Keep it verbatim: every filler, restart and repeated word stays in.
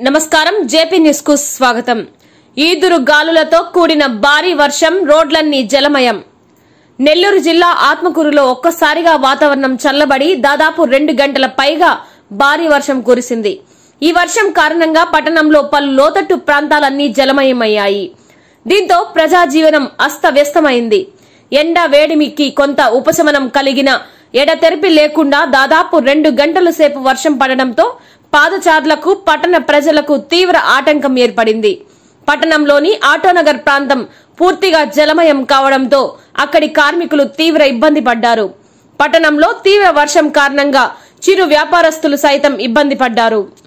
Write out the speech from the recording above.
నమస్కారం JP news కు స్వాగతం। ఈదురు గాలులతో కూడిన భారీ వర్షం రోడ్లన్నీ జలమయం। నెల్లూరు జిల్లా ఆత్మకూరులో ఒక్కసారిగా వాతావరణం చల్లబడి దాదాపు రెండు గంటల పైగా భారీ వర్షం కురిసింది। ఈ వర్షం కారణంగా పట్టణంలో పలు లోతట్టు ప్రాంతాలన్నీ జలమయమయ్యాయి। దీంతో ప్రజా జీవనం అస్తవ్యస్తమైంది। ఎండ వేడిమికి కొంత ఉపశమనం కలిగిన ఎడతెరిపి లేకుండా దాదాపు రెండు గంటల సేపు వర్షం పడడంతో పాదచారులకు పట్టణ ప్రజలకు తీవ్ర ఆటంకం ఏర్పడింది। పట్టణంలోని ఆటోనగర్ ప్రాంతం పూర్తిగా జలమయం కావడంతో అక్కడి కార్మికులు తీవ్ర ఇబ్బంది పడ్డారు। పట్టణంలో తీవ్ర వర్షం కారణంగా చిరు వ్యాపారస్తులు సైతం ఇబ్బంది పడ్డారు।